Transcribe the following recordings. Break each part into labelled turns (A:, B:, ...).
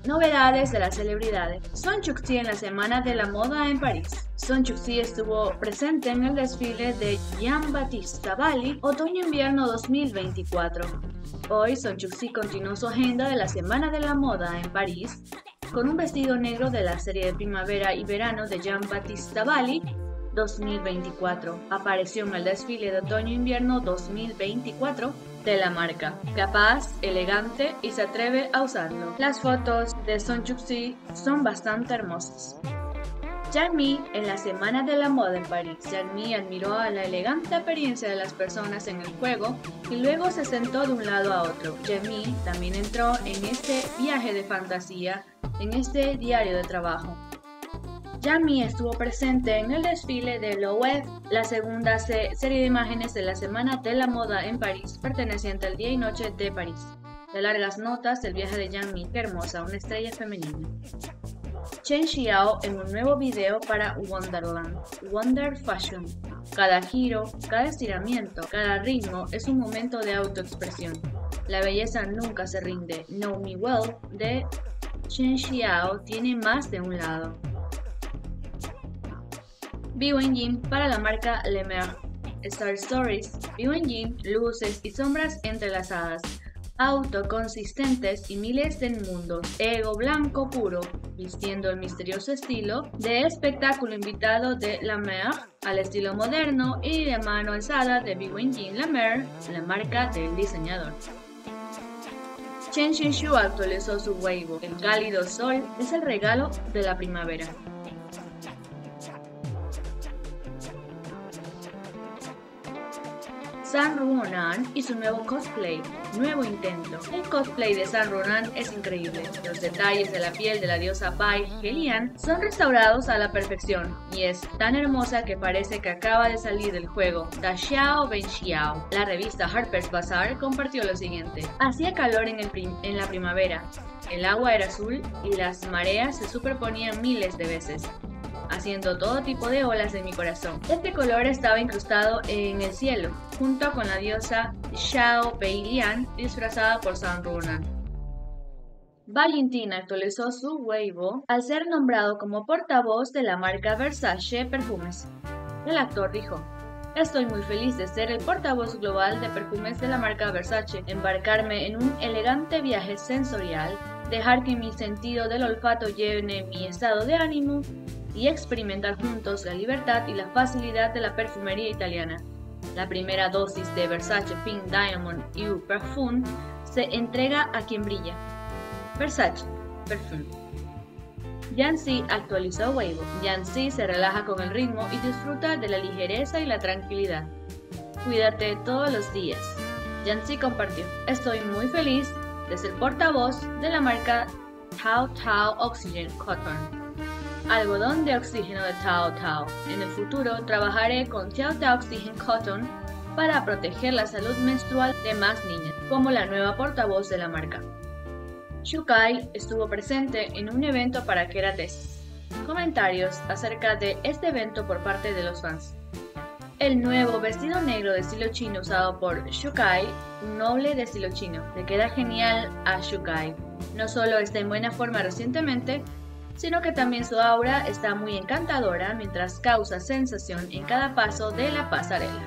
A: Novedades de las celebridades. Son Juxi en la Semana de la Moda en París. Son Juxi estuvo presente en el desfile de Jean-Baptiste Valli Otoño-Invierno 2024. Hoy Son Juxi continuó su agenda de la Semana de la Moda en París con un vestido negro de la serie de primavera y verano de Jean-Baptiste Valli 2024. Apareció en el desfile de Otoño-Invierno 2024 de la marca. Capaz, elegante y se atreve a usarlo. Las fotos de Son Juxi son bastante hermosas. Yang Mi en la Semana de la Moda en París. Yang Mi admiró a la elegante apariencia de las personas en el juego y luego se sentó de un lado a otro. Yang Mi también entró en este viaje de fantasía en este diario de trabajo. Yang Mi estuvo presente en el desfile de Loewe, la segunda serie de imágenes de la Semana de la Moda en París, perteneciente al Día y Noche de París. De largas notas del viaje de Yang Mi, qué hermosa, una estrella femenina. Chen Xiao en un nuevo video para Wonderland, Wonder Fashion. Cada giro, cada estiramiento, cada ritmo es un momento de autoexpresión. La belleza nunca se rinde. Know Me Well de Chen Xiao tiene más de un lado. Bi-Wen-Yin para la marca Le Mer. Star Stories, Bi-Wen-Yin, luces y sombras entrelazadas, autoconsistentes y miles de mundos, ego blanco puro, vistiendo el misterioso estilo de espectáculo invitado de La Mer al estilo moderno y de mano alzada de Bi-Wen-Yin La Mer, la marca del diseñador. Chen Xinshu actualizó su Weibo. El cálido sol es el regalo de la primavera. San Ronan y su nuevo cosplay, nuevo intento. El cosplay de San Ronan es increíble. Los detalles de la piel de la diosa Bai Helian son restaurados a la perfección y es tan hermosa que parece que acaba de salir del juego. Da Xiao Ben Xiao. La revista Harper's Bazaar compartió lo siguiente. Hacía calor en la primavera. El agua era azul y las mareas se superponían miles de veces, haciendo todo tipo de olas en mi corazón. Este color estaba incrustado en el cielo, junto con la diosa Xiao Beilian disfrazada por San Ronan. Valentín actualizó su Weibo al ser nombrado como portavoz de la marca Versace Perfumes. El actor dijo: "Estoy muy feliz de ser el portavoz global de perfumes de la marca Versace, embarcarme en un elegante viaje sensorial, dejar que mi sentido del olfato llene mi estado de ánimo y experimentar juntos la libertad y la facilidad de la perfumería italiana. La primera dosis de Versace Pink Diamond Eau Parfum se entrega a quien brilla. Versace Perfume". Yancy actualizó Weibo. Yancy se relaja con el ritmo y disfruta de la ligereza y la tranquilidad. Cuídate todos los días. Yancy compartió: "Estoy muy feliz de ser portavoz de la marca Tao Tao Oxygen Cotton, algodón de oxígeno de Tao Tao. En el futuro trabajaré con Tao Tao Oxygen Cotton para proteger la salud menstrual de más niñas, como la nueva portavoz de la marca". Shukai estuvo presente en un evento para Kerates. Comentarios acerca de este evento por parte de los fans. El nuevo vestido negro de estilo chino usado por Shukai, un noble de estilo chino, le queda genial a Shukai. No solo está en buena forma recientemente, sino que también su aura está muy encantadora mientras causa sensación en cada paso de la pasarela.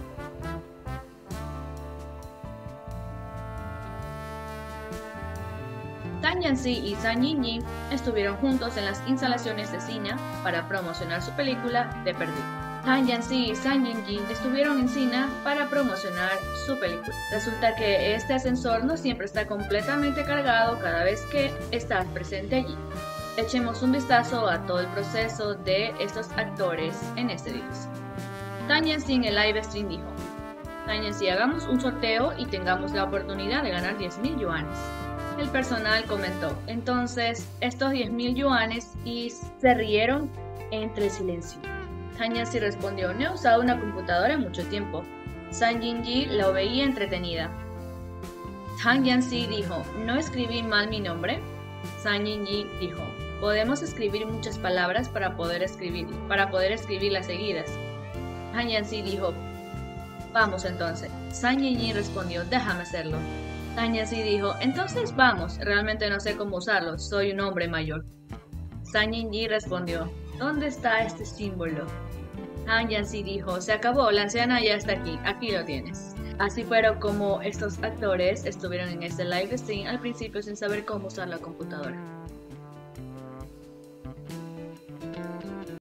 A: Tang Yanxi y Zhang Yinyi estuvieron juntos en las instalaciones de Sina para promocionar su película The Perdido. Tang Yanxi y Zhang Yinyi estuvieron en Sina para promocionar su película. Resulta que este ascensor no siempre está completamente cargado cada vez que estás presente allí. Echemos un vistazo a todo el proceso de estos actores en este video. Tang Yanxi en el live stream dijo: "Tang Yanxi, hagamos un sorteo y tengamos la oportunidad de ganar 10.000 yuanes". El personal comentó: "Entonces, estos 10.000 yuanes", y se rieron entre el silencio. Tang Yanxi respondió: "No he usado una computadora en mucho tiempo". Zhang Yinyi lo veía entretenida. Tang Yanxi dijo: "¿No escribí mal mi nombre?". Zhang Yinyi dijo: "Podemos escribir muchas palabras para poder escribirlas seguidas". Tang Yanxi dijo: "Vamos entonces". Zhang Yinyi respondió: "Déjame hacerlo". Han Yanzi dijo, entonces vamos, realmente no sé cómo usarlo, soy un hombre mayor. San Yinji respondió, ¿dónde está este símbolo? Han Yanzi dijo, se acabó, la anciana ya está aquí lo tienes. Así fueron como estos actores estuvieron en este live stream al principio sin saber cómo usar la computadora.